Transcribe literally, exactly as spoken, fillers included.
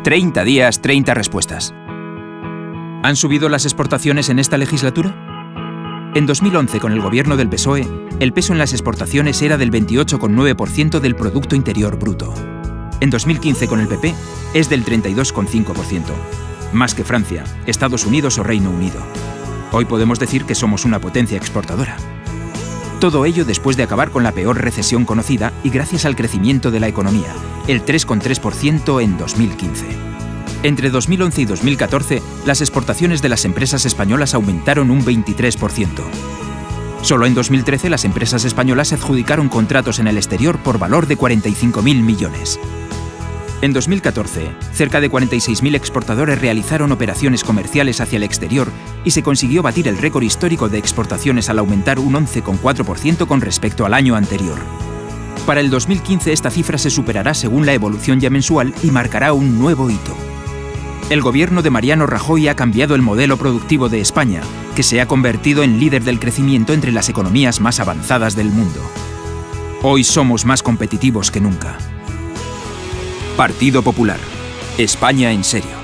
treinta días, treinta respuestas. ¿Han subido las exportaciones en esta legislatura? En dos mil once, con el gobierno del P S O E, el peso en las exportaciones era del veintiocho coma nueve por ciento del Producto Interior Bruto. En dos mil quince, con el P P, es del treinta y dos coma cinco por ciento, más que Francia, Estados Unidos o Reino Unido. Hoy podemos decir que somos una potencia exportadora. Todo ello después de acabar con la peor recesión conocida y gracias al crecimiento de la economía, el tres coma tres por ciento en dos mil quince. Entre dos mil once y dos mil catorce, las exportaciones de las empresas españolas aumentaron un veintitrés por ciento. Solo en dos mil trece las empresas españolas adjudicaron contratos en el exterior por valor de cuarenta y cinco mil millones. En dos mil catorce, cerca de cuarenta y seis mil exportadores realizaron operaciones comerciales hacia el exterior y se consiguió batir el récord histórico de exportaciones al aumentar un once coma cuatro por ciento con respecto al año anterior. Para el dos mil quince esta cifra se superará según la evolución ya mensual y marcará un nuevo hito. El gobierno de Mariano Rajoy ha cambiado el modelo productivo de España, que se ha convertido en líder del crecimiento entre las economías más avanzadas del mundo. Hoy somos más competitivos que nunca. Partido Popular. España en serio.